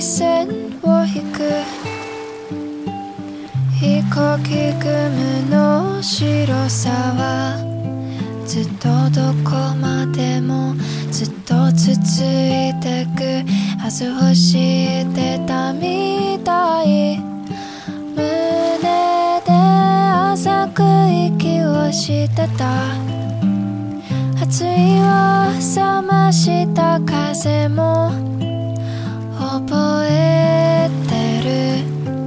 線を引く飛行機雲の白さはずっとどこまでもずっと続いてくはずを知ってたみたい胸で浅く息をしてた熱いを冷ました風も覚えてる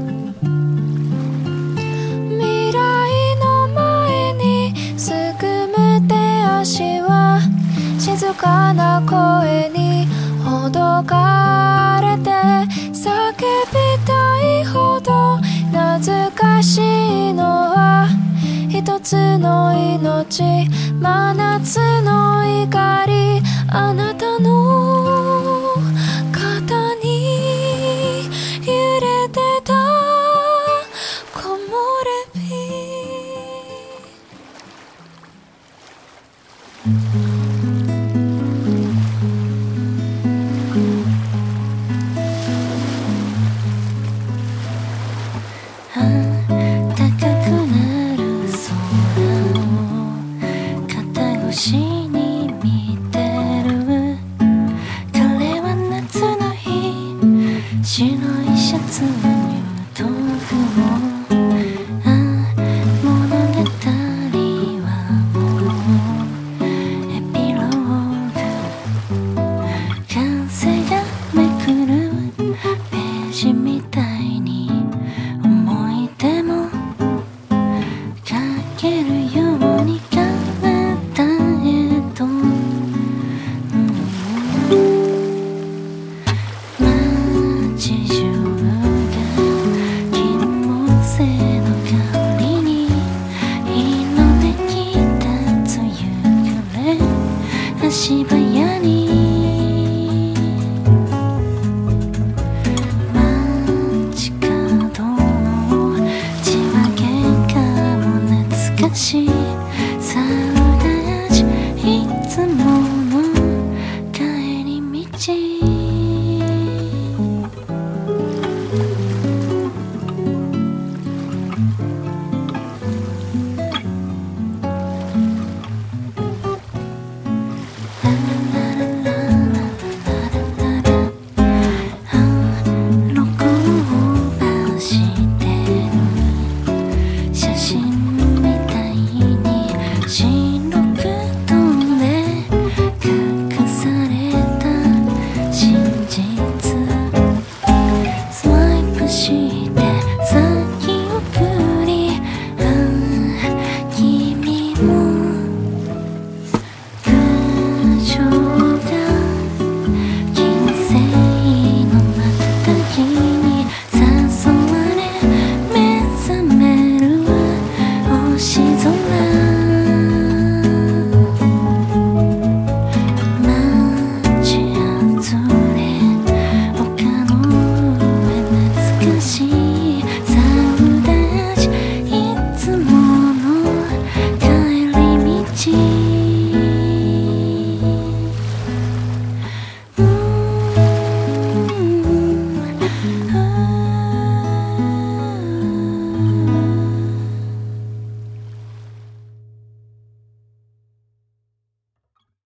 未来の前にすぐむ手足は静かな声にほどかれて叫びたいほど懐かしいのは一つの命真夏の怒りあなたの肩に揺れてた木漏れ日高くなる空を肩越しに見てる彼は夏の日白いシャツを